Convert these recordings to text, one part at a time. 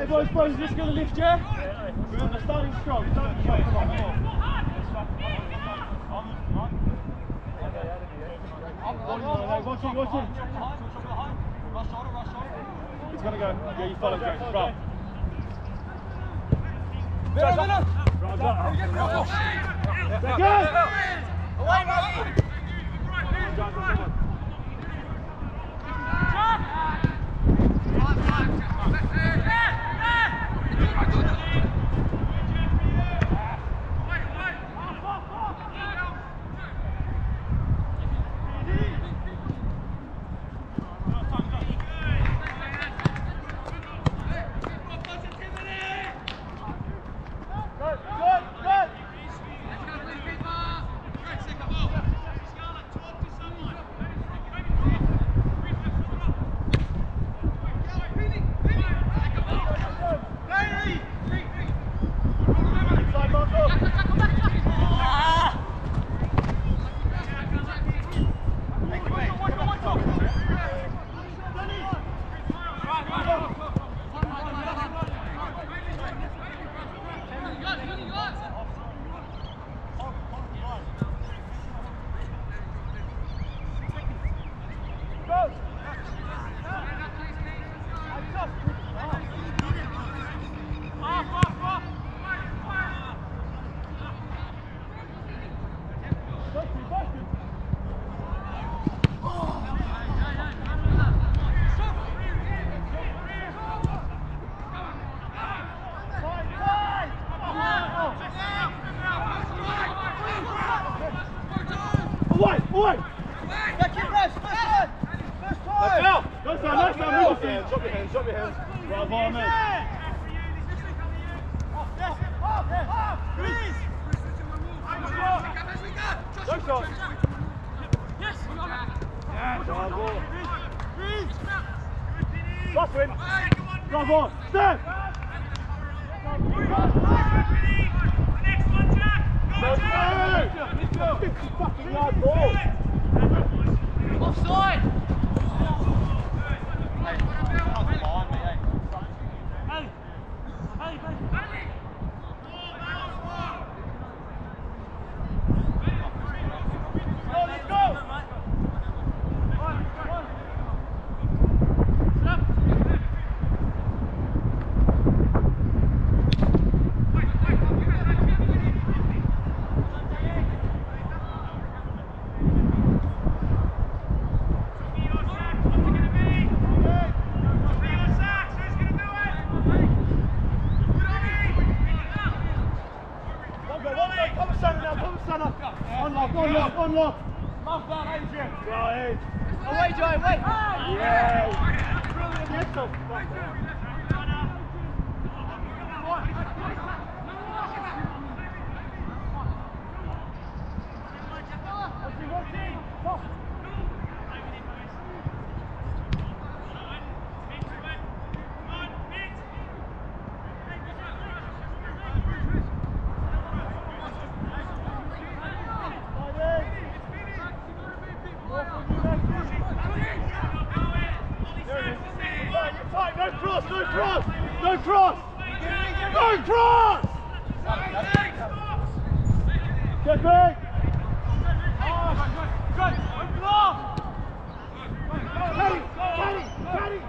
boys, just going to lift, yeah? Remember, starting strong. Starting strong. Come on. Watch him. He's going to go. Yeah, you follow, James. Right. Away, Drop your hands. Right, bottom end. Yes. Cross him. Come on. Step. Next one, Jack. Go, Jack. 50 fucking yard ball. Offside. Unlock! Love that, Adrian! Right! Away, Joey, away! Yeah! No cross! Get back! Caddy!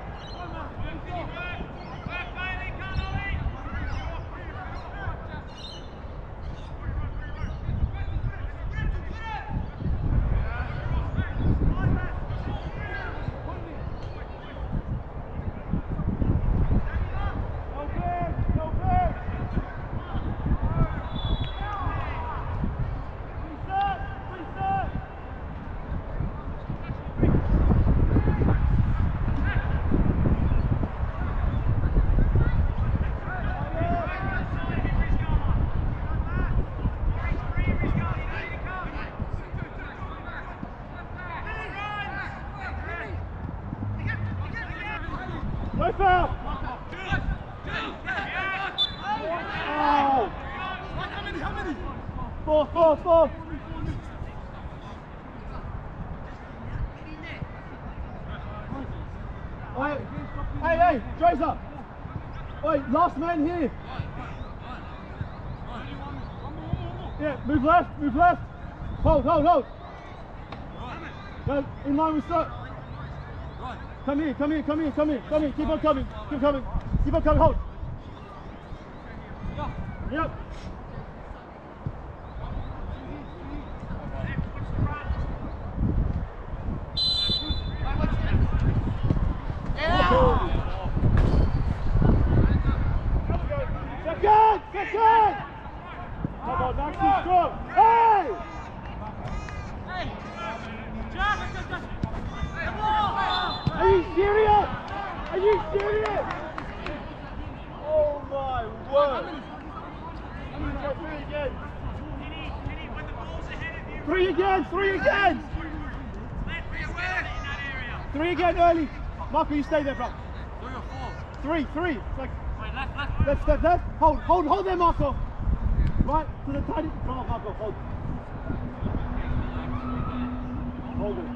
No foul! Oh. How many? Four. Hey, Tracer! Wait, last man here. Yeah, move left, move left. Hold, hold, hold. Go in line with Sir. Come here, come here, come here, come here, come here. Keep on coming, keep coming, keep on coming. Hold. Yep. Second! Second! Come on, Max, he's strong. Hey! Are you serious? Are you serious? Oh my word! Three again! Three again! Three again early. Marco, you stay there, bro. Three. It's like left. Hold there, Marco. Right to the tiny. Come on, Marco, hold. Hold it.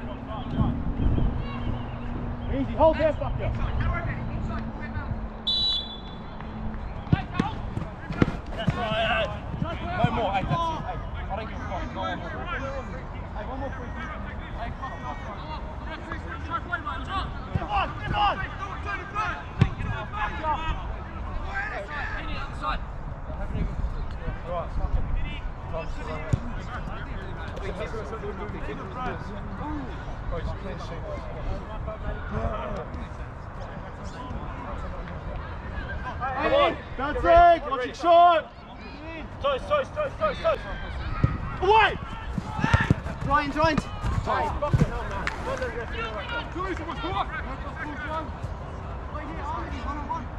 Easy, hold there, fucker. That's right. No more. Hey, that's it. Hey, I don't give a fuck. No one more. Hey, one more free kick. Come on. Come on, bouncing, watching short. Toast. Away! Joint. Fucking hell, man.